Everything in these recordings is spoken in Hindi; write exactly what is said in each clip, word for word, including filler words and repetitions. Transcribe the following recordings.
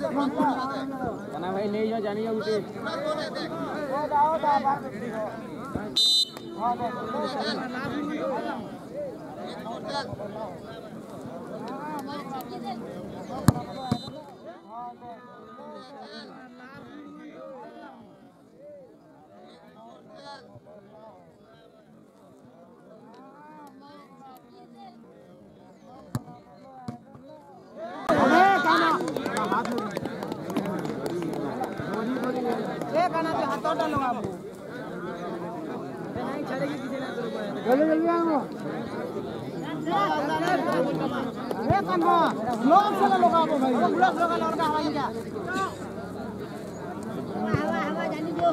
कहना भाई नहीं जाओ जानिए उसे जल्दी जल्दी आओ ये कानो लोग से लगा दो भाई लोग लगा लगा हवाई क्या हवा हवा जानी दो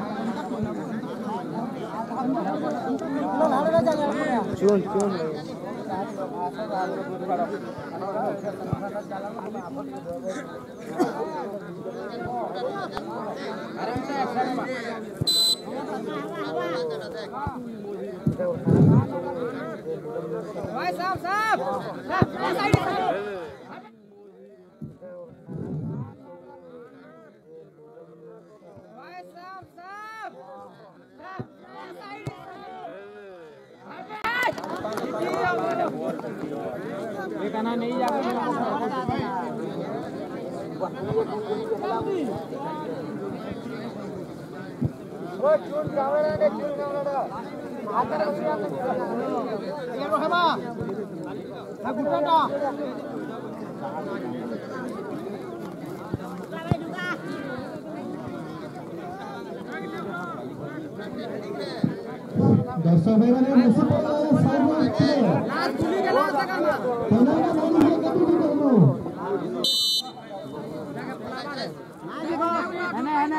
लोग हवा जाने सुन सुन भाई साहब साहब साइड भाई साहब साहब साइड ये कहना नहीं जाकर वो चून कैमरा ने चून कैमरा आकर उसे आप ये रो है बा ना गुटाटा दर्शक भाई माने मुसलमान साइड में अच्छे लास्ट गुली के लास्ट तक ना पहला नहीं है कभी भी करनो है ना है ना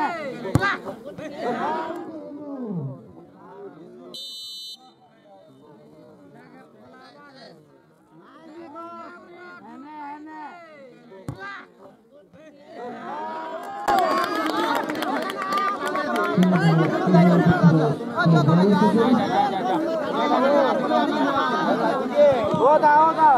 होगा होगा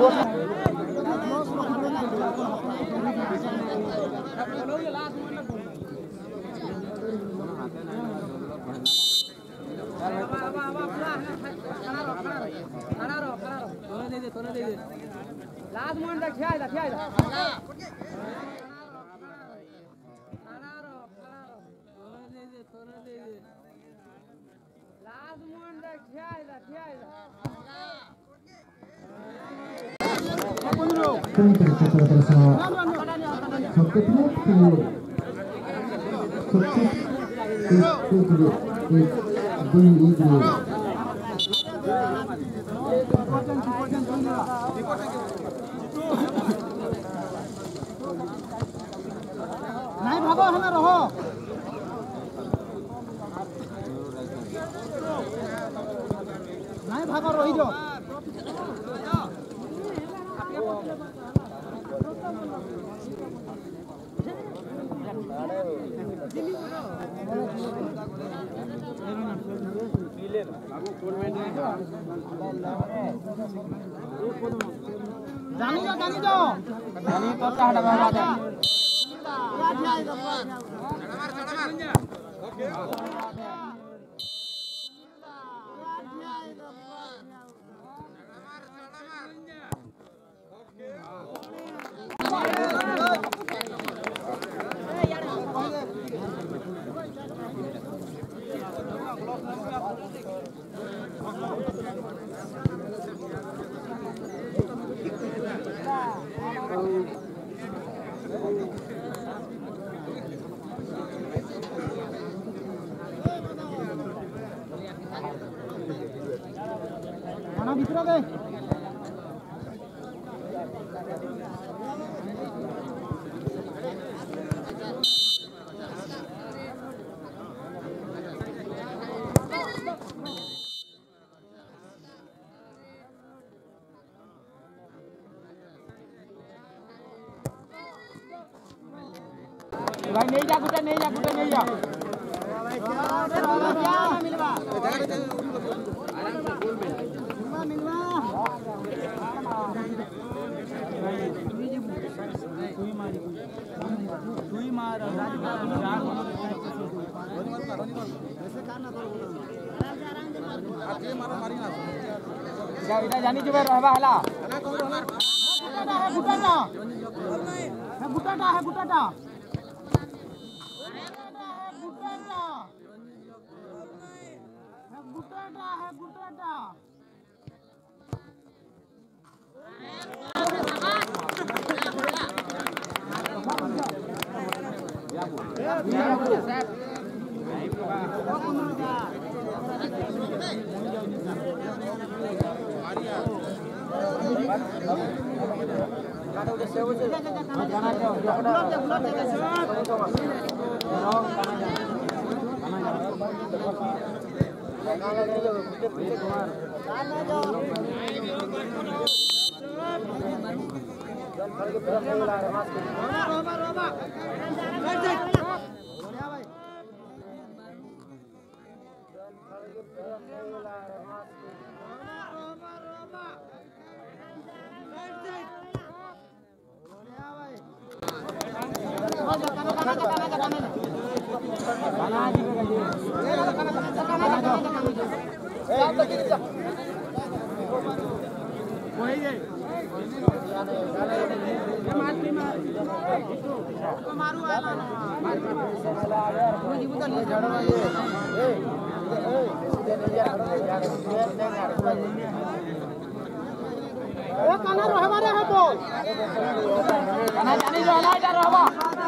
लास्ट मोमेंट तक खेल खेल लास्ट मोमेंट तक खेल खेल Punter setelah bersama Soketnya ke Soket Itu dulu Itu dulu नहीं भागो हमें रहो नहीं भागो रही जो जानी जो जानी जो जानी तो क्या हटा बाबा दे mana bitra deh भाई नहीं जा कुछ नहीं जा कुछ नहीं जा मिलवा मिलवा এটা জানি যাবে রহবা হলা গুটাটা হ্যাঁ গুটাটা হ্যাঁ গুটাটা গুটাটা হ্যাঁ গুটাটা হ্যাঁ গুটাটা কানা রহবা রে হতো কানা জানি রহবা এটা রহবা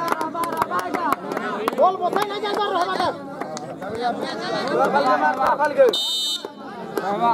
বল বসাই না যাবা রহবা রে রহবা কালকে রহবা